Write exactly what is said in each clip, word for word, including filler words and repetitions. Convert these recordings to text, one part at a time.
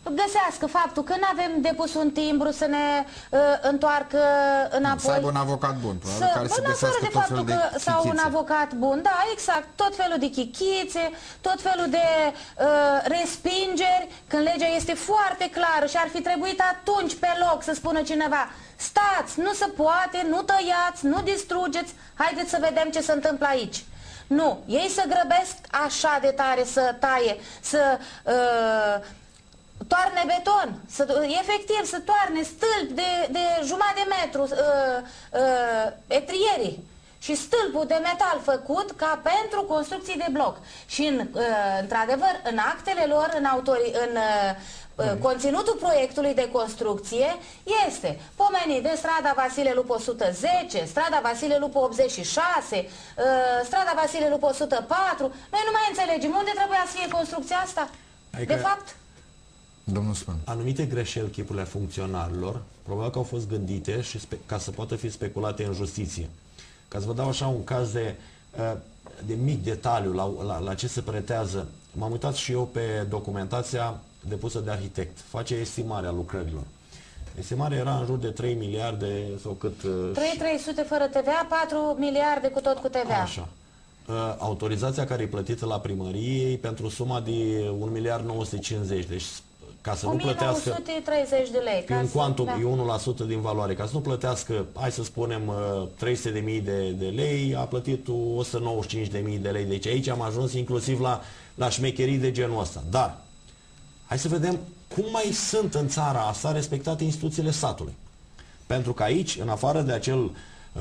găsească faptul că nu avem depus un timbru să ne uh, întoarcă înapoi. Să aibă un avocat bun, să, care să găsească de tot faptul felul că de sau un avocat bun, da, exact, tot felul de chichițe, tot felul de uh, respingeri, când legea este foarte clară și ar fi trebuit atunci pe loc să spună cineva: stați, nu se poate, nu tăiați, nu distrugeți, haideți să vedem ce se întâmplă aici. Nu, ei se grăbesc așa de tare să taie, să uh, toarne beton, să, efectiv să toarne stâlpi de, de jumătate de metru, uh, uh, etrierii și stâlpul de metal făcut ca pentru construcții de bloc. Și în, uh, într-adevăr, în actele lor, în, autori, în uh, conținutul proiectului de construcție este pomenit de strada Vasile Lupu o sută zece, strada Vasile Lupu optzeci și șase, uh, strada Vasile Lupu o sută patru. Noi nu mai înțelegem unde trebuia să fie construcția asta. Adică, de fapt, domnul Spân, anumite greșeli chipurile funcționarilor probabil că au fost gândite și ca să poată fi speculate în justiție. Ca să vă dau așa un caz de, de mic detaliu la, la, la ce se pretează. M-am uitat și eu pe documentația depusă de arhitect. Face estimarea lucrărilor. Estimarea era în jur de trei miliarde sau cât... trei mii trei sute fără T V A, patru miliarde cu tot cu T V A. Așa. Autorizația care e plătită la primărie pentru suma de un miliard nouă sute cincizeci. Deci ca să nu plătească... o mie nouă sute treizeci de lei. E un quantum, da. E unu la sută din valoare. Ca să nu plătească, hai să spunem, trei sute de mii de, de lei, a plătit o sută nouăzeci și cinci de mii de lei. Deci aici am ajuns inclusiv la, la șmecherii de genul ăsta. Dar, hai să vedem cum mai sunt în țara asta respectate instituțiile statului. Pentru că aici, în afară de acel, uh,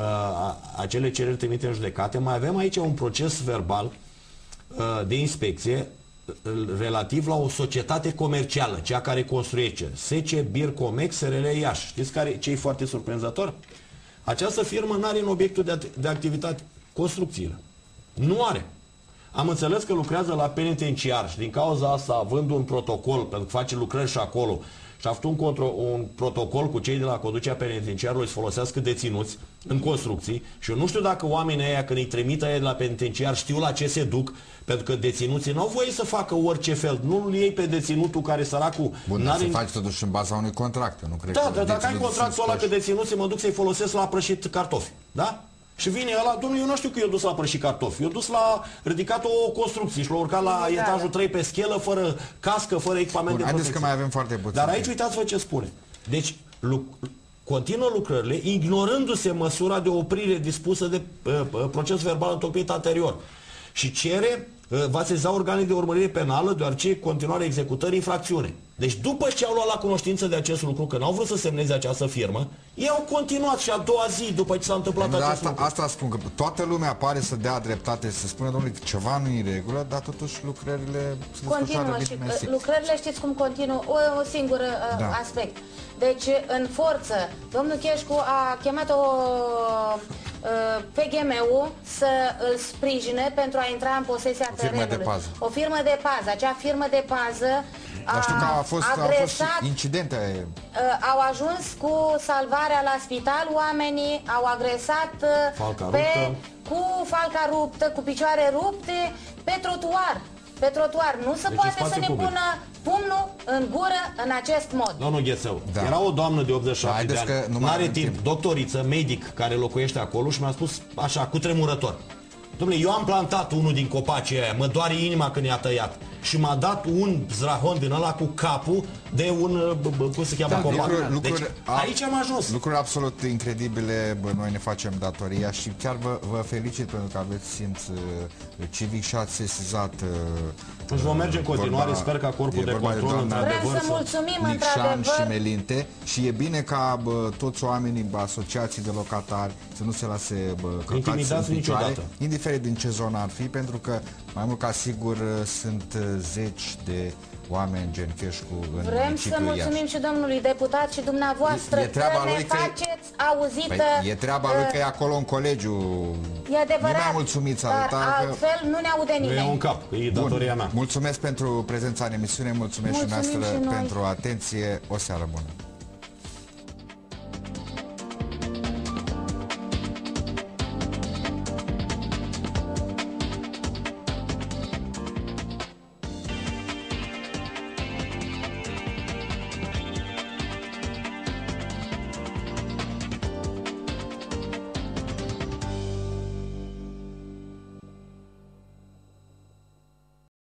acele cereri trimite în judecate, mai avem aici un proces verbal uh, de inspecție relativ la o societate comercială, cea care construiește S C Bircomex S R L Iași. Știți care, ce e foarte surprinzător? Această firmă nu are în obiectul de, de activitate construcțiile. Nu are. Am înțeles că lucrează la penitenciar și din cauza asta, având un protocol, pentru că face lucrări și acolo, și a făcut un, contro, un protocol cu cei de la conducerea penitenciarului să folosească deținuți în construcții, și eu nu știu dacă oamenii ăia, când îi trimită aia de la penitenciar, știu la ce se duc, pentru că deținuții n-au voie să facă orice fel. Nu-l iei pe deținutul care, săracul... Bun, dar se face totuși în baza unui contract, nu cred. Da, dar dacă ai contractul ăla că deținuții mă duc să-i folosesc la prășit cartofi, da? Și vine ăla, domnule, eu nu știu că eu dus la prășit cartofi, eu dus la ridicat o construcție și l-a urcat la da, etajul trei pe schelă, fără cască, fără echipament. Bun, de haideți că mai avem foarte puțin. Dar aici uitați-vă ce spune. Deci, lu continuă lucrările, ignorându-se măsura de oprire dispusă de uh, uh, proces verbal întocmit anterior. Și cere, uh, va seza organele de urmărire penală, deoarece continuare executării infracțiune. Deci după ce au luat la cunoștință de acest lucru, că n-au vrut să semneze această firmă, ei au continuat și a doua zi după ce s-a întâmplat da, acest asta, lucru. Asta spun, că toată lumea pare să dea dreptate, să spună, domnule, ceva nu e în regulă, dar totuși lucrările se continuă și bine. Lucrările, știți cum continuă? O, o singură da. aspect. Deci, în forță, domnul Cheșcu a chemat o P G M-ul să îl sprijine pentru a intra în posesia o firmă terenului. De pază. O firmă de pază. Acea firmă de pază a, știu că a fost, agresat, a fost incidente. Au ajuns cu salvarea la spital, oamenii au agresat falca pe, ruptă. cu falca ruptă, cu picioare rupte, pe trotuar. Pe trotuar. Nu se deci poate să ne public. pună pumnul în gură în acest mod. Domnul Ghețeu, da. Era o doamnă de optzeci și șapte da, de ani, nu are timp, timp, doctoriță, medic, care locuiește acolo și mi-a spus așa, cu tremurător: dom'le, eu am plantat unul din copacii aia, mă doare inima când i-a tăiat. Și m-a dat un zrahon din ăla cu capul de un, cum se cheamă, da, copac. Lucruri, lucruri, deci, aici am ajuns. Lucruri absolut incredibile, bă, noi ne facem datoria și chiar vă, vă felicit pentru că aveți simț uh, civic și ați sesizat uh, și vom merge în continuare, vorba, sper ca corpul de control într-adevăr Vrem să mulțumim Nicșan și Melinte și e bine ca bă, toți oamenii, bă, asociații de locatari să nu se lase bă, căcați în picioare, indiferent din ce zonă ar fi, pentru că mai mult ca sigur sunt zeci de oameni gen Cheșcu în Vrem să mulțumim Iași. Și domnului deputat și dumneavoastră e, e că ne faceți că... auzită. Păi, e treaba uh, lui că e acolo în colegiu. E adevărat, nu mai mulțumiți dar atâta, altfel că... nu ne aude nimeni. Nu e un cap, că e datoria mea. Mulțumesc pentru prezența în emisiune, mulțumesc, mulțumim și noastră pentru atenție. O seară bună.